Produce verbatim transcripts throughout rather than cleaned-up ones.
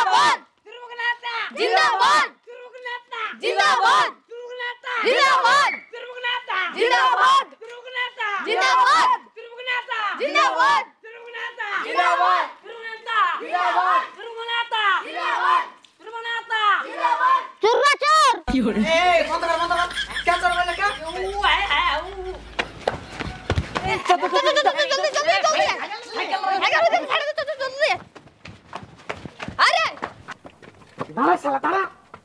जिंदाबाद ध्रुव नेता जिंदाबाद ध्रुव नेता जिंदाबाद ध्रुव नेता जिंदाबाद ध्रुव नेता जिंदाबाद ध्रुव नेता जिंदाबाद ध्रुव नेता जिंदाबाद ध्रुव नेता जिंदाबाद ध्रुव नेता जिंदाबाद ध्रुव नेता जिंदाबाद ध्रुव नेता जिंदाबाद चुर्रा चोर ए बंद कर बंद कर क्या चोर बोले क्या ऊ है है ऊ चल चल चल जल्दी जल्दी जल्दी जल्दी अरे दाड़ा साला दाड़ा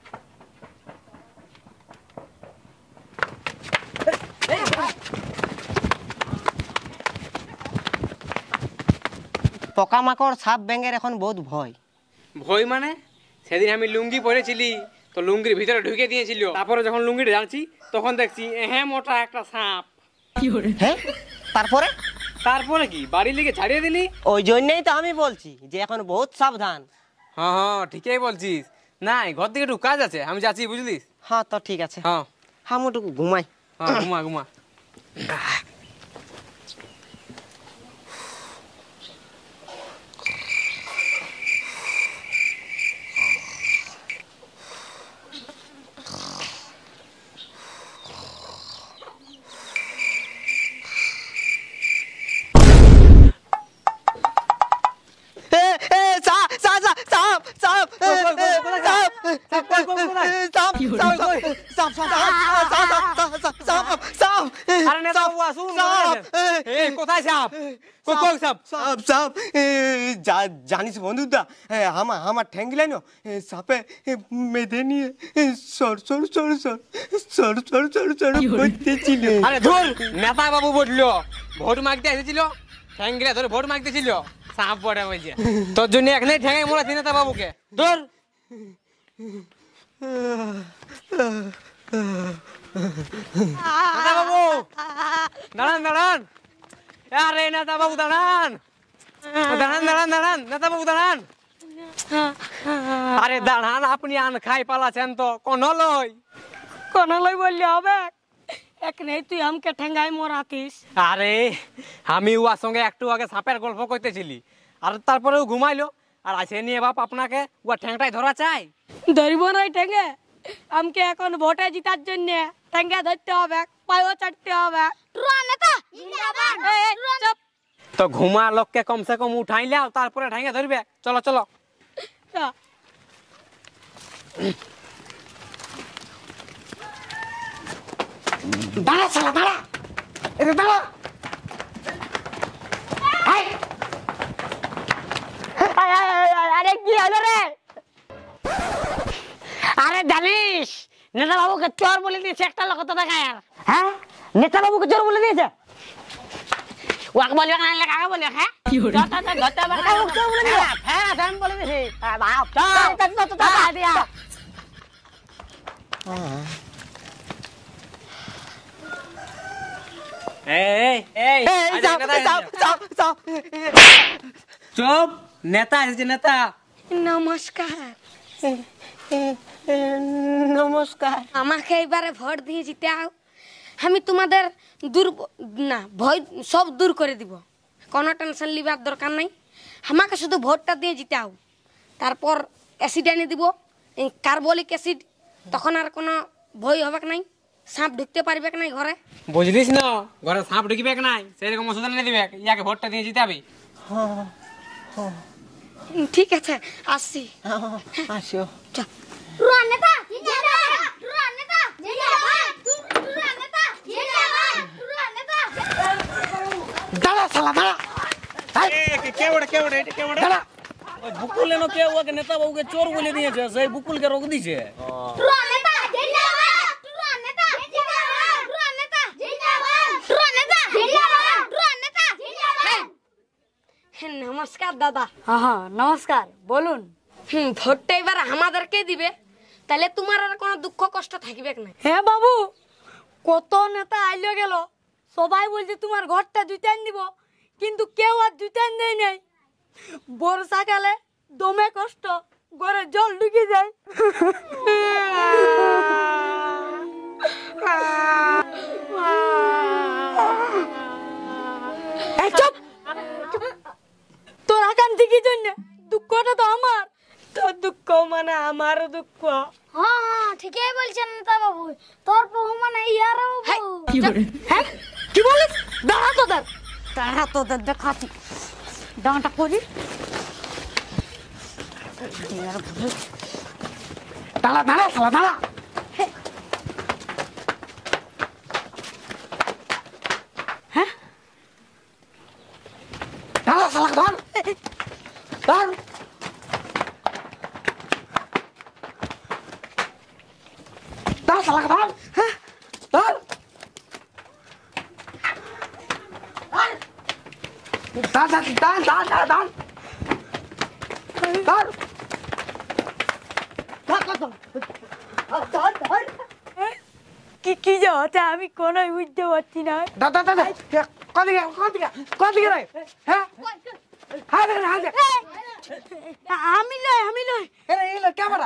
পোকামাকড় সাপ ব্যাঙের এখন বহুত ভয় ভয় মানে সেদিন আমি লুঙ্গি পরেছিলি তো লুঙ্গির ভিতরে ঢুকে দিয়েছিল তারপরে যখন লুঙ্গিটা জানছি তখন দেখছি হ্যাঁ মোটা একটা সাপ হ্যাঁ তারপরে তারপরে কি বাড়ি লিগে ছাড়িয়ে দিলি ওই জন্যই তো আমি বলছি যে এখন বহুত সাবধান হ্যাঁ হ্যাঁ ঠিকই বলছিস নাই ঘর থেকে একটু কাজ আছে আমি যাচ্ছি বুঝলিস হ্যাঁ তো ঠিক আছে হ্যাঁ আমি একটু ঘুমাই হ্যাঁ ঘুমা ঘুমা জানিস বন্ধুদা আমার আমার ঠ্যাংলাইন সাপে মেধে নিয়ে সর সর সর সর সর সর সর সর করতেছিল আরে ধুর নেতা বাবু বললো ভোট মাগতে এসেছিল ঠ্যাংলা ধরে ভোট মাগতেছিল সাপ বড় হয়েছে তোর জন্য এখানে ঠ্যাঙে মোড়াছি নেতা বাবুকে ধর নেতা বাবু দাঁড়ান দাঁড়ান আরে নেতা বাবু দাঁড়ান দাঁড়ান দাঁড়ান দাঁড়ান নেতা বাবু দাঁড়ান আরে দাঁড়ান আপনি আন খাই পালাছেন তো কোন লই কোন লই বললে হবে এক নেই তুই আমাকে ঠেঙ্গাই মোরাতিস আরে আমি ওর সঙ্গে একটু আগে সাপের গল্প করতেছিলি আর তারপরেও ঘুমাইলো আর আছে নিয়ে বাপ আপনাকে ও ঠ্যাংটাই ধরা চাই ধরিব না ঠেঙ্গে আমাকে এখন ভোটে জিতার জন্য ঠেঙ্গা ধরতে হবে পায়ও চাটতে হবে নেতা জিন্দাবাদ চুপ তো ঘুমা লোককে কমসে কম উঠাইলে আর তারপরে ঠ্যাঙ্গে ধরবে চলো চলো দাঁড়া শালা দাঁড়া এটা দাঁড়া আরে কি হলো রে আরে জানিস নেতা বাবুকে চোর বলে দিয়েছে একটা লোক তো দেখায় আর হ্যাঁ নেতা বাবুকে চোর বলে দিয়েছে ওকে বলবে না লেখা কাকে বলবে হ্যাঁ কি হলো যত যত যত চোর বলে দিয়েছে হ্যাঁ আমি বলে দিয়েছি বাপ চল চল চল চল দিয়া এই এই চুপ নেতা এসেছে নেতা নমস্কার নমস্কার আমাকে এবারে ভোট দিয়ে জিতাও আমি তোমাদের দূর না ভয় সব দূর করে দিব কোনো টেনশন লিবার দরকার নাই আমাকে শুধু ভোটটা দিয়ে জিতাও তারপর অ্যাসিড এনে দিব কার্বলিক অ্যাসিড তখন আর কোনো ভয় হবে নাই সাপ ঢুকতে পারবে নাই ঘরে বুঝলিস না ঘরে সাপ ঢুকবে নাই সেরকম ওষুধ এনে দিবে ইয়াকে ভোটটা দিয়ে জিতাবে ঠিক আছে আসছি আসো চল নেতা জিন্দাবাদ নেতা জিন্দাবাদ নেতা জিন্দাবাদ নেতা দাঁড়া শালা দাঁড়া ए के बड़ा के बड़ा এটা के बड़ा দাঁড়া ওই বুকুল এনো কে ওকে নেতা বাবুকে চোর বলে দিয়েছে সেই বুকুলকে রোক দিয়েছে নেতা জিন্দাবাদ নেতা জিন্দাবাদ নেতা জিন্দাবাদ নেতা জিন্দাবাদ নেতা জিন্দাবাদ নমস্কার দাদা হ্যাঁ হ্যাঁ নমস্কার বলুন হুম ভোটটা এবার আমাদেরকে দিবে তাহলে তোমার আর কোনো দুঃখ কষ্ট থাকবে না হ্যাঁ বাবু কত নেতা আইলো গেল সবাই বলছে তোমার ঘরটা জুতান দিব কিন্তু কেউ আর জুতান দেয় নাই বর্ষাকালে দমে কষ্ট ঘরে জল ঢুকে যায় এই চুপ তোর আকান থেকে জন্য দুঃখটা তো আমার তোর দুঃখ দুঃখ। হ্যাঁ হ্যাঁ ঠিকই বলছেন নেতা বাবু, তোর বহু মানে ইয়ার বাবু। হ্যাঁ কি বলিস? দাঁড়া তোদের দাঁড়া তোদের দেখাচ্ছি দাঁড়াটা করি। দাঁড়া দাঁড়া শালা দাঁড়া। হ্যাঁ দাঁড়া শালা ধর ধর। দাঁড়া শালা ধর। হ্যাঁ ধর দাঁড় দাঁড় দাঁড় দাঁড় দাঁড় দাঁড় কি কি যে হচ্ছে আমি কোনোই বুঝতে পারছি না। দাদা দাদা কদিকে কদিকে কদিকে রে? হ্যাঁ হ্যাঁ আমি লয় আমি লয় এই লো ক্যামেরা।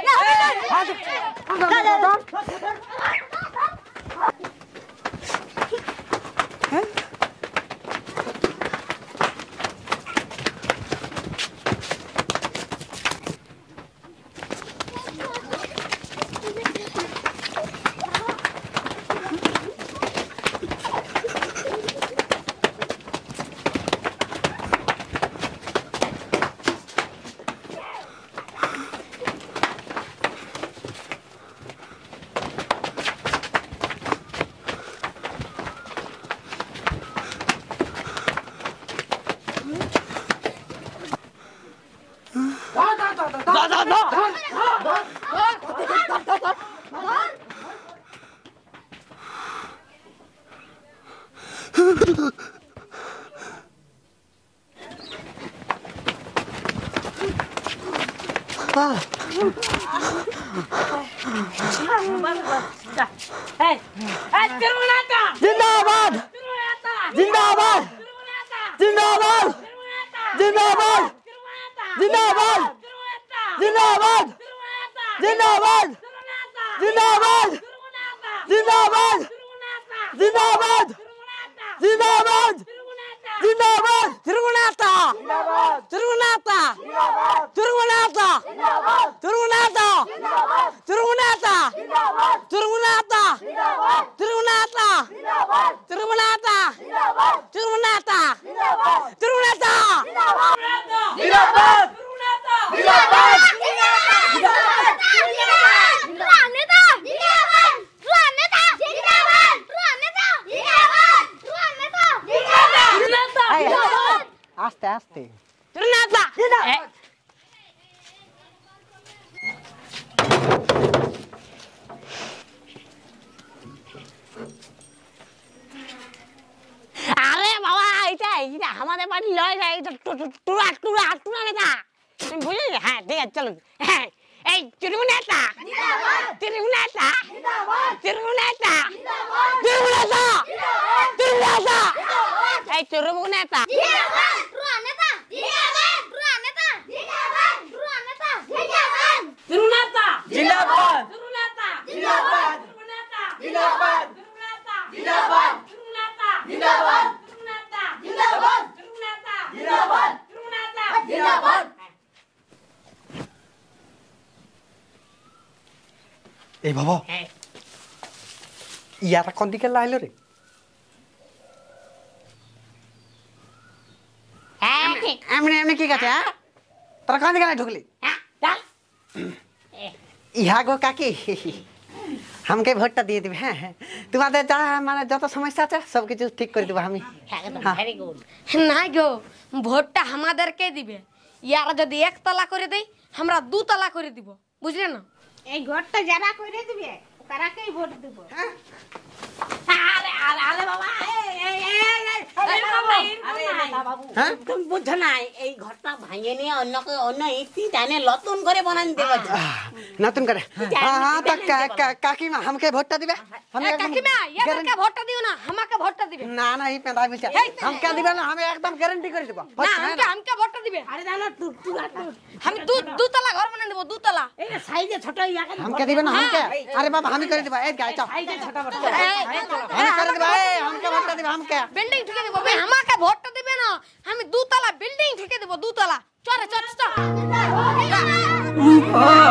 जिंदाबाद जिंदाबाद जिंदाबाद जिंदाबाद जिंदाबाद जिंदाबाद जिंदाबाद जिंदाबाद जिंदाबाद जिंदाबाद जिंदाबाद जिंदाबाद तिरुगुणाता तिरुगुणाता तिरुगुणाता तिरुगुणाता तिरुगुणाता तिरुगुणाता तिरुगुणाता तिरुगुणाता तिरुगुणाता तिरुगुणाता जिंदाबाद जिंदाबाद आस्ते आस्ते আরে বাবা এটা এটা আমাদের বাড়ি লয় যায় এটা টুরা টুরা টুরা নেতা তুমি বুঝলি? হ্যাঁ ঠিক আছে চলো। হ্যাঁ এই তিরুগুনাতা তিরুগুনাতা তিরুগুনাতা তিরুগুনাতা তিরুগুনাতা এই তিরুগুনাতা তিরুগুনাতা जिंदाबाद তিরুগুনাতা जिंदाबाद তিরুগুনাতা जिंदाबाद তিরুগুনাতা जिंदाबाद তিরুগুনাতা जिंदाबाद তিরুগুনাতা जिंदाबाद তিরুগুনাতা जिंदाबाद তিরুগুনাতা जिंदाबाद। এই বাবা হ্যাঁ ইয়ারা কোন দিকে লাইলো রে? হ্যাঁ এমনি এমনি কি কাছে? হ্যাঁ তোরা কোন দিকে ঢুকলি? হ্যাঁ চল ইহা গো কাকি हमके ভোটটা দিয়ে দিবে। হ্যাঁ হ্যাঁ তোমাদের যা মানে যত সমস্যা আছে সব কিছু ঠিক করে দেবো আমি। একদম ভেরি গুড না গো ভোটটা আমাদেরকে দিবে। ইয়ারা যদি একতলা করে দেই আমরা দুতলা করে দিব, বুঝলে না? এই ঘরটা যারা করে দিবে তারাকেই ভোট দেব। আরে আরে আরে বাবা এই এই এই বাবু হ্যাঁ তুমি বুঝছো না এই ঘরটা ভাঙিয়ে নিয়ে অন্য অন্য ইতি টানে নতুন করে বানান দেবো। নতুন করে হ্যাঁ হ্যাঁ তো কাকিমা हमके ভোটটা দিবে। এ কাকিমা ইয়াদেরকে ভোটটা দিও না, আমাকে ভোটটা দিবে। না না এই পেঁদা মিলছে हमके দিবে না, আমি একদম গ্যারান্টি করে দেব। না আমাকে আমাকে ভোটটা দিবে। আরে জানো তুই তুই আমি দু দুতলা ঘর বানিয়ে দেব, দুতলা। এই সাইজে ছোট ইয়াকে हमके দিবে না हमके? আরে বাবা আমি করে দেব। এই গায় চাও সাইজে ছোট বড় আমি করে দেব। এই हमके ভোটটা দিবে हमके। বিল্ডিং ঠুকে দেব। ভাই আমাকে ভোটটা দিবে না, আমি দুতলা বিল্ডিং ঠুকে দেব, দুতলা। চলে চল চল।